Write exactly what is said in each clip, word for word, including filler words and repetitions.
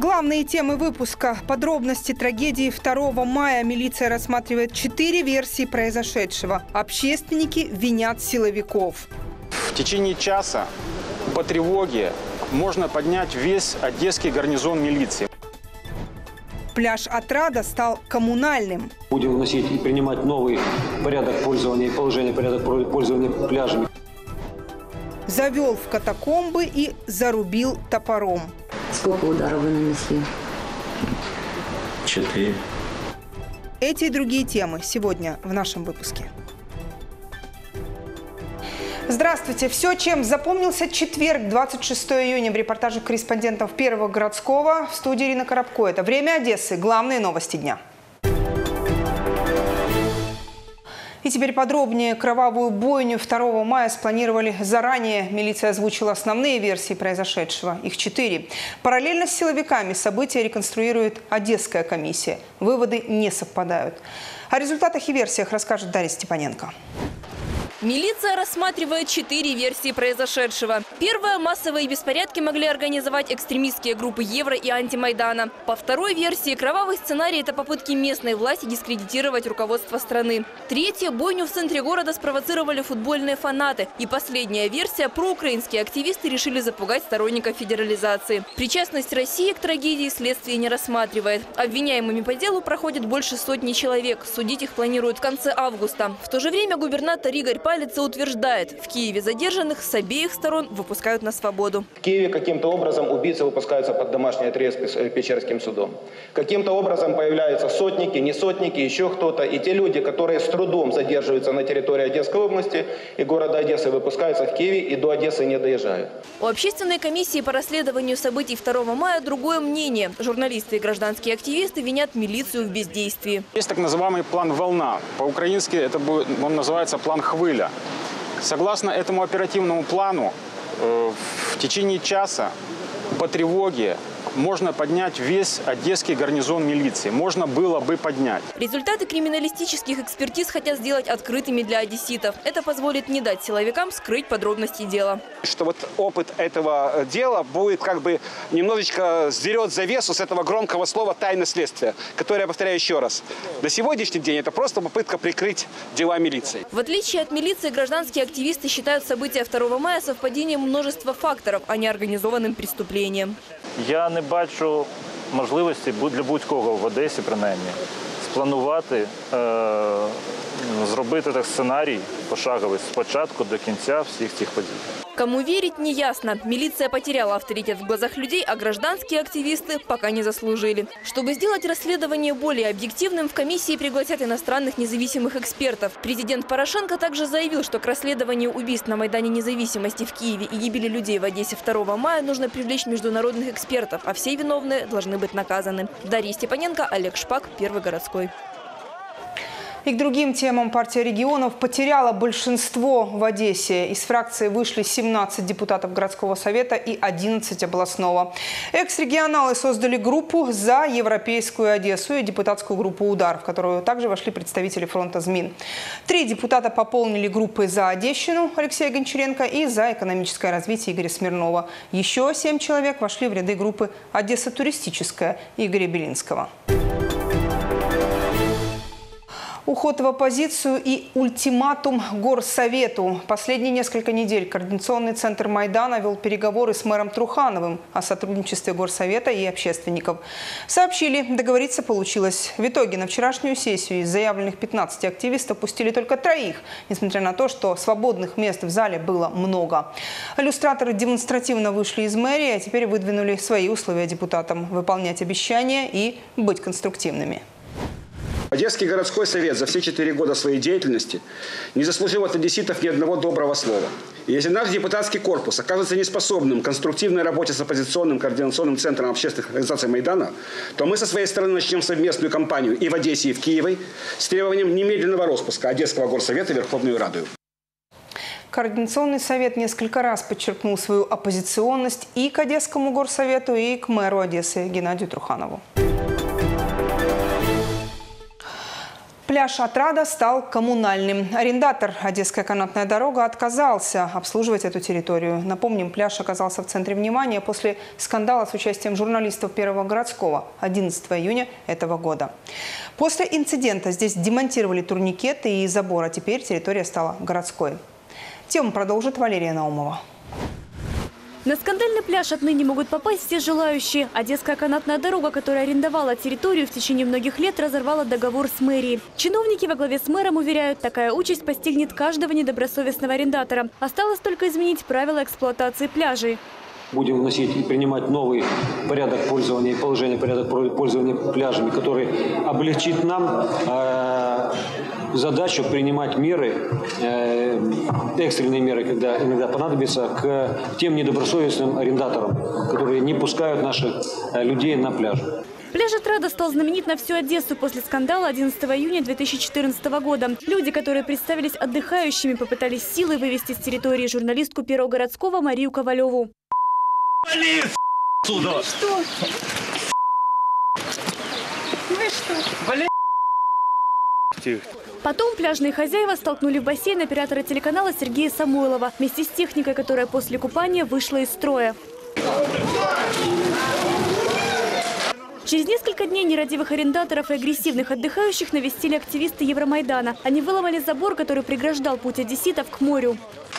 Главные темы выпуска. Подробности трагедии второго мая. Милиция рассматривает четыре версии произошедшего. Общественники винят силовиков. В течение часа по тревоге можно поднять весь одесский гарнизон милиции. Пляж Отрада стал коммунальным. Будем вносить и принимать новый порядок пользования и положение порядок пользования пляжами. Завел в катакомбы и зарубил топором. Сколько ударов вы нанесли? Четыре. Эти и другие темы сегодня в нашем выпуске. Здравствуйте. Все, чем запомнился четверг, двадцать шестое июня, в репортаже корреспондентов Первого городского. В студии Ирина Коробко. Это «Время Одессы». Главные новости дня. И теперь подробнее. Кровавую бойню второго мая спланировали заранее. Милиция озвучила основные версии произошедшего. Их четыре. Параллельно с силовиками события реконструирует Одесская комиссия. Выводы не совпадают. О результатах и версиях расскажет Дарья Степаненко. Милиция рассматривает четыре версии произошедшего. Первая – массовые беспорядки могли организовать экстремистские группы Евро и Антимайдана. По второй версии, кровавый сценарий – это попытки местной власти дискредитировать руководство страны. Третья – бойню в центре города спровоцировали футбольные фанаты. И последняя версия – проукраинские активисты решили запугать сторонников федерализации. Причастность России к трагедии следствие не рассматривает. Обвиняемыми по делу проходит больше сотни человек. Судить их планируют в конце августа. В то же время губернатор Игорь Палец утверждает, в Киеве задержанных с обеих сторон выпускают на свободу. В Киеве каким-то образом убийцы выпускаются под домашний арест Печерским судом. Каким-то образом появляются сотники, не сотники, еще кто-то. И те люди, которые с трудом задерживаются на территории Одесской области и города Одессы, выпускаются в Киеве и до Одессы не доезжают. У общественной комиссии по расследованию событий второго мая другое мнение. Журналисты и гражданские активисты винят милицию в бездействии. Есть так называемый план «Волна». По-украински это будет, он называется план «Хвыля». Согласно этому оперативному плану, в течение часа по тревоге можно поднять весь одесский гарнизон милиции. Можно было бы поднять. Результаты криминалистических экспертиз хотят сделать открытыми для одесситов. Это позволит не дать силовикам скрыть подробности дела. Что вот опыт этого дела будет как бы немножечко сдерет завесу с этого громкого слова «тайна следствия», которое, я повторяю еще раз, на сегодняшний день это просто попытка прикрыть дела милиции. В отличие от милиции, гражданские активисты считают события второго мая совпадением множества факторов, а не организованным преступлением. Я не бачу можливості для будь-кого в Одесі, принаймні, спланувати, е, зробити так сценарій пошаговий з початку до кінця всіх цих подій. Кому верить, не ясно. Милиция потеряла авторитет в глазах людей, а гражданские активисты пока не заслужили. Чтобы сделать расследование более объективным, в комиссии пригласят иностранных независимых экспертов. Президент Порошенко также заявил, что к расследованию убийств на Майдане Независимости в Киеве и гибели людей в Одессе второго мая нужно привлечь международных экспертов, а все виновные должны быть наказаны. Дарья Степаненко, Олег Шпак, Первый городской. И к другим темам. Партия регионов потеряла большинство в Одессе. Из фракции вышли семнадцать депутатов городского совета и одиннадцать областного. Экс-регионалы создали группу «За европейскую Одессу» и депутатскую группу «Удар», в которую также вошли представители фронта ЗМИН. Три депутата пополнили группы «За Одещину» Алексея Гончаренко и «За экономическое развитие» Игоря Смирнова. Еще семь человек вошли в ряды группы «Одесса туристическая» Игоря Белинского. Уход в оппозицию и ультиматум Горсовету. Последние несколько недель Координационный центр Майдана вел переговоры с мэром Трухановым о сотрудничестве Горсовета и общественников. Сообщили, договориться получилось. В итоге на вчерашнюю сессию из заявленных пятнадцати активистов пустили только троих, несмотря на то, что свободных мест в зале было много. Иллюстраторы демонстративно вышли из мэрии, а теперь выдвинули свои условия депутатам – выполнять обещания и быть конструктивными. Одесский городской совет за все четыре года своей деятельности не заслужил от одесситов ни одного доброго слова. И если наш депутатский корпус окажется неспособным к конструктивной работе с оппозиционным координационным центром общественных организаций Майдана, то мы со своей стороны начнем совместную кампанию и в Одессе, и в Киеве с требованием немедленного распуска Одесского горсовета в Верховную Раду. Координационный совет несколько раз подчеркнул свою оппозиционность и к Одесскому горсовету, и к мэру Одессы Геннадию Труханову. Пляж Отрада стал коммунальным. Арендатор «Одесская канатная дорога» отказался обслуживать эту территорию. Напомним, пляж оказался в центре внимания после скандала с участием журналистов Первого городского одиннадцатого июня этого года. После инцидента здесь демонтировали турникеты и забор, а теперь территория стала городской. Тему продолжит Валерия Наумова. На скандальный пляж отныне могут попасть все желающие. Одесская канатная дорога, которая арендовала территорию в течение многих лет, разорвала договор с мэрией. Чиновники во главе с мэром уверяют, такая участь постигнет каждого недобросовестного арендатора. Осталось только изменить правила эксплуатации пляжей. Будем вносить и принимать новый порядок пользования и положение порядок пользования пляжами, который облегчит нам э, задачу принимать меры, э, экстренные меры, когда иногда понадобится, к тем недобросовестным арендаторам, которые не пускают наших э, людей на пляж. Пляж Отрада стал знаменит на всю Одессу после скандала одиннадцатого июня две тысячи четырнадцатого года. Люди, которые представились отдыхающими, попытались силой вывести с территории журналистку Первого городского Марию Ковалеву. Вали отсюда! Вы что? Вы что? Вали! Потом пляжные хозяева столкнули в бассейн оператора телеканала Сергея Самойлова вместе с техникой, которая после купания вышла из строя. Через несколько дней нерадивых арендаторов и агрессивных отдыхающих навестили активисты Евромайдана. Они выломали забор, который преграждал путь одесситов к морю.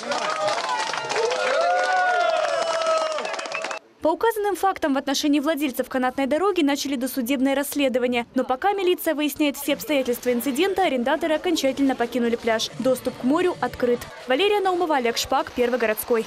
По указанным фактам в отношении владельцев канатной дороги начали досудебное расследование. Но пока милиция выясняет все обстоятельства инцидента, арендаторы окончательно покинули пляж. Доступ к морю открыт. Валерия Наумова, Олег Шпак, Первый городской.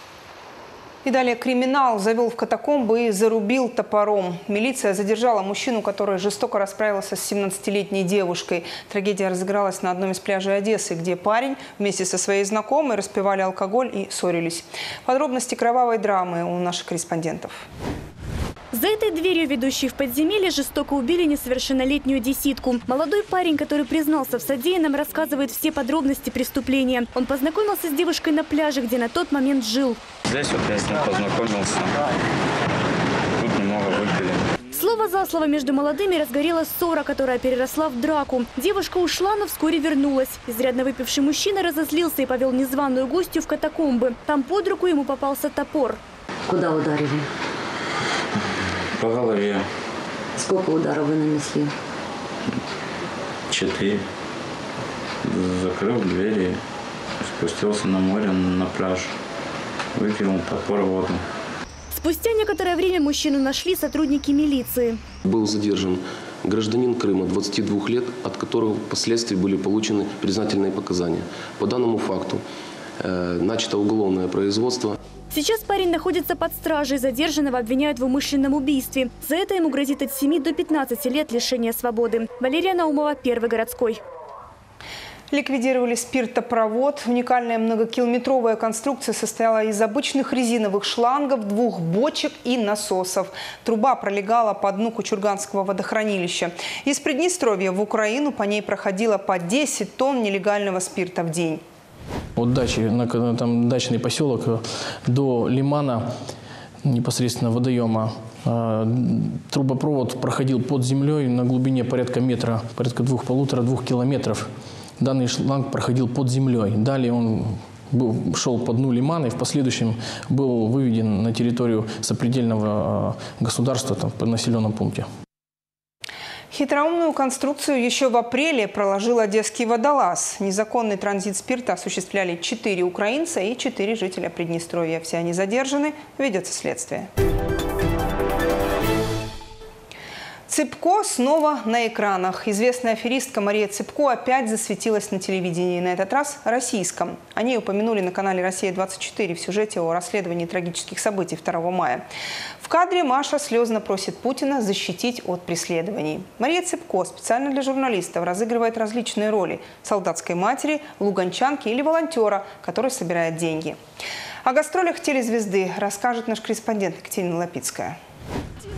И далее криминал завел в катакомбы и зарубил топором. Милиция задержала мужчину, который жестоко расправился с семнадцатилетней девушкой. Трагедия разыгралась на одном из пляжей Одессы, где парень вместе со своей знакомой распивали алкоголь и ссорились. Подробности кровавой драмы у наших корреспондентов. За этой дверью, ведущей в подземелье, жестоко убили несовершеннолетнюю одесситку. Молодой парень, который признался в содеянном, рассказывает все подробности преступления. Он познакомился с девушкой на пляже, где на тот момент жил. Здесь вот я с ним познакомился. Тут немного выпили. Слово за слово между молодыми разгорелась ссора, которая переросла в драку. Девушка ушла, но вскоре вернулась. Изрядно выпивший мужчина разозлился и повел незваную гостью в катакомбы. Там под руку ему попался топор. Куда ударили? По голове. Сколько ударов вы нанесли? Четыре. Закрыл двери, спустился на море, на пляж. Выкинул топор в воду. Спустя некоторое время мужчину нашли сотрудники милиции. Был задержан гражданин Крыма, двадцати двух лет, от которого впоследствии были получены признательные показания. По данному факту э, начато уголовное производство. Сейчас парень находится под стражей. Задержанного обвиняют в умышленном убийстве. За это ему грозит от семи до пятнадцати лет лишения свободы. Валерия Наумова, Первый городской. Ликвидировали спиртопровод. Уникальная многокилометровая конструкция состояла из обычных резиновых шлангов, двух бочек и насосов. Труба пролегала по дну Кучурганского водохранилища. Из Приднестровья в Украину по ней проходило по десять тонн нелегального спирта в день. От дачи, на, там дачный поселок до лимана, непосредственно водоема, трубопровод проходил под землей на глубине порядка метра, порядка двух, полутора-двух километров. Данный шланг проходил под землей. Далее он был, шел по дну лимана и в последующем был выведен на территорию сопредельного государства, там, по населенном пункте. Хитроумную конструкцию еще в апреле проложил одесский водолаз. Незаконный транзит спирта осуществляли четыре украинца и четыре жителя Приднестровья. Все они задержаны, ведется следствие. Цыпко снова на экранах. Известная аферистка Мария Цыпко опять засветилась на телевидении, на этот раз российском. О ней упомянули на канале «Россия двадцать четыре» в сюжете о расследовании трагических событий второго мая. В кадре Маша слезно просит Путина защитить от преследований. Мария Цыпко специально для журналистов разыгрывает различные роли – солдатской матери, луганчанки или волонтера, который собирает деньги. О гастролях телезвезды расскажет наш корреспондент Екатерина Лапицкая.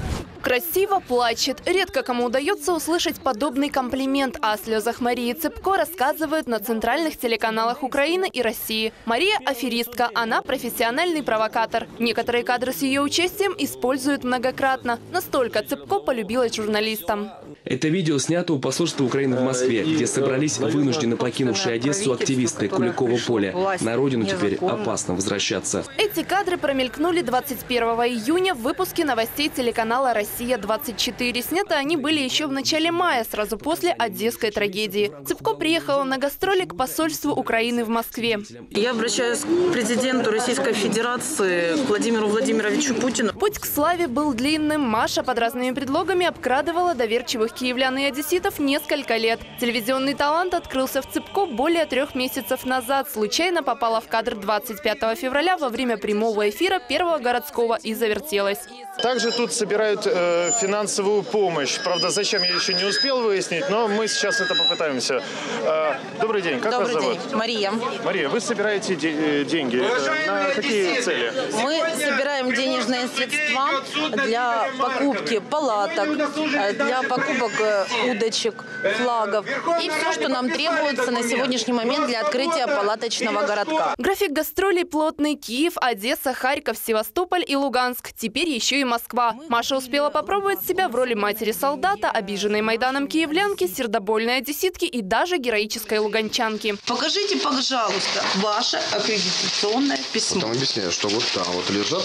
Красиво плачет. Редко кому удается услышать подобный комплимент. О слезах Марии Цыпко рассказывают на центральных телеканалах Украины и России. Мария – аферистка. Она профессиональный провокатор. Некоторые кадры с ее участием используют многократно. Настолько Цыпко полюбилась журналистам. Это видео снято у посольства Украины в Москве, где собрались вынужденно покинувшие Одессу активисты Куликово поля. На родину теперь опасно возвращаться. Эти кадры промелькнули двадцать первого июня в выпуске новостей телеканала «Россия-двадцать четыре». Сняты они были еще в начале мая, сразу после одесской трагедии. Цыпко приехала на гастроли к посольству Украины в Москве. Я обращаюсь к президенту Российской Федерации Владимиру Владимировичу Путину. Путь к славе был длинным. Маша под разными предлогами обкрадывала доверчивых киевлян и одесситов несколько лет. Телевизионный талант открылся в Цыпко более трех месяцев назад. Случайно попала в кадр двадцать пятого февраля во время прямого эфира Первого городского и завертелась. Также тут собирают э, финансовую помощь. Правда, зачем, я еще не успел выяснить, но мы сейчас это попытаемся. Э, добрый день, как Добрый вас зовут? день, Мария. Мария, вы собираете де деньги. На какие цели? Мы собираем денежные средства для покупки палаток, для покупок удочек, флагов и все, что нам требуется на сегодняшний момент для открытия палаточного городка. График гастролей плотный. Киев, Одесса, Харьков, Севастополь и Луганск. Теперь еще и Москва. Маша успела попробовать себя в роли матери солдата, обиженной Майданом киевлянки, сердобольной одесситки и даже героической луганчанки. Покажите, пожалуйста, ваше аккредитационное письмо. Там объясняю, что вот там вот лежат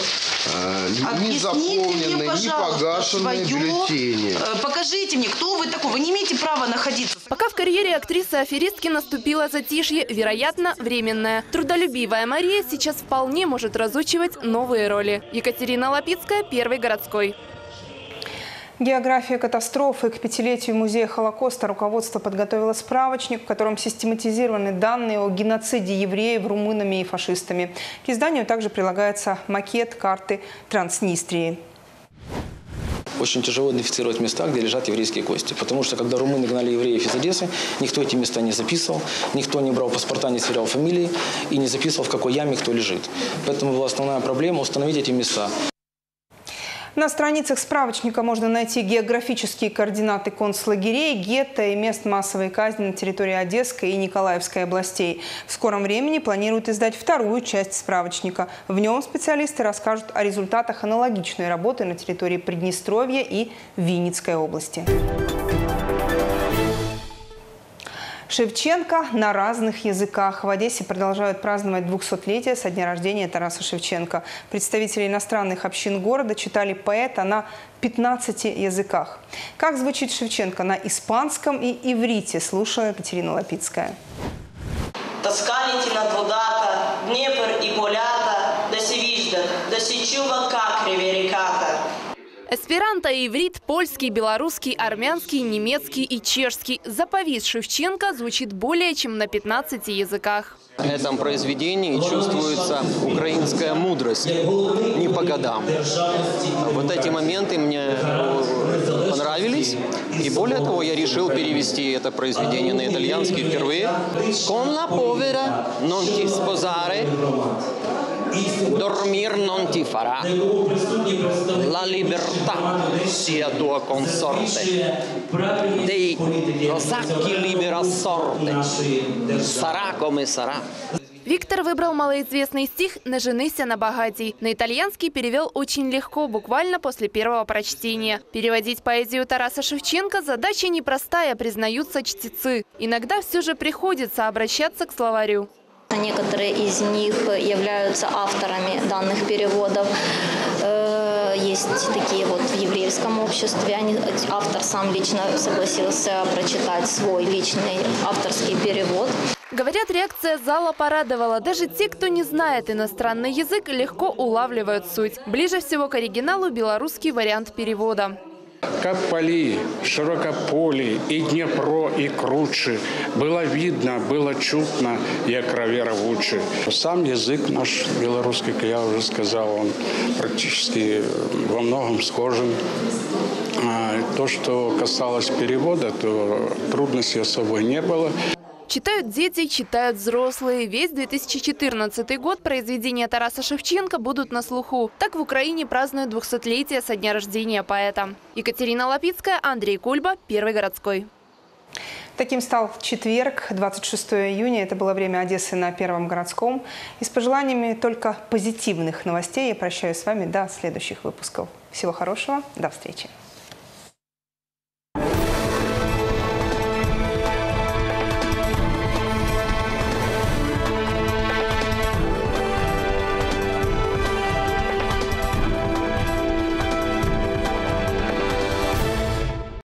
э, не заполненные, не погашенные бюллетени. Покажите мне, кто вы такой? Вы не имеете права находиться. Пока в карьере актрисы-аферистки наступило затишье, вероятно, временное. Трудолюбивая Мария сейчас вполне может разучивать новые роли. Екатерина Лапицкая, Первый городской. География катастрофы. К пятилетию Музея Холокоста руководство подготовило справочник, в котором систематизированы данные о геноциде евреев румынами и фашистами. К изданию также прилагается макет карты Транснистрии. Очень тяжело идентифицировать места, где лежат еврейские кости. Потому что, когда румыны гнали евреев из Одессы, никто эти места не записывал, никто не брал паспорта, не сверял фамилии и не записывал, в какой яме кто лежит. Поэтому была основная проблема установить эти места. На страницах справочника можно найти географические координаты концлагерей, гетто и мест массовой казни на территории Одесской и Николаевской областей. В скором времени планируют издать вторую часть справочника. В нем специалисты расскажут о результатах аналогичной работы на территории Приднестровья и Винницкой области. Шевченко на разных языках. В Одессе продолжают праздновать двухсотлетие со дня рождения Тараса Шевченко. Представители иностранных общин города читали поэта на пятнадцати языках. Как звучит Шевченко на испанском и иврите, слушала Екатерина Лапицкая. Тасканите над водата, Днепр и полята, да севижда, да сечува как ревериката. Эсперанто, иврит, польский, белорусский, армянский, немецкий и чешский. Заповедь Шевченко звучит более чем на пятнадцати языках. В этом произведении чувствуется украинская мудрость, не по годам. Вот эти моменты мне понравились. И более того, я решил перевести это произведение на итальянский впервые. «Con la povera non ti sposare, dormir non ti farà, la libertà sia tua consorte, dei rosacchi libera sorte, sarà come sarà». Виктор выбрал малоизвестный стих «Не женися на богатей». На итальянский перевел очень легко, буквально после первого прочтения. Переводить поэзию Тараса Шевченко – задача непростая, признаются чтецы. Иногда все же приходится обращаться к словарю. Некоторые из них являются авторами данных переводов. Есть такие вот в еврейском обществе. Они, автор сам лично согласился прочитать свой личный авторский перевод. Говорят, реакция зала порадовала. Даже те, кто не знает иностранный язык, легко улавливают суть. Ближе всего к оригиналу белорусский вариант перевода. Как поли, широкополі, и Днепро, и круче. Было видно, было чутно, як раве рвуче. Сам язык наш белорусский, как я уже сказал, он практически во многом схожен. То, что касалось перевода, то трудностей особой не было. Читают дети, читают взрослые. Весь две тысячи четырнадцатый год произведения Тараса Шевченко будут на слуху. Так в Украине празднуют двухсотлетие со дня рождения поэта. Екатерина Лапицкая, Андрей Кульба, Первый городской. Таким стал четверг, двадцать шестое июня. Это было время Одессы на Первом городском. И с пожеланиями только позитивных новостей я прощаюсь с вами до следующих выпусков. Всего хорошего, до встречи.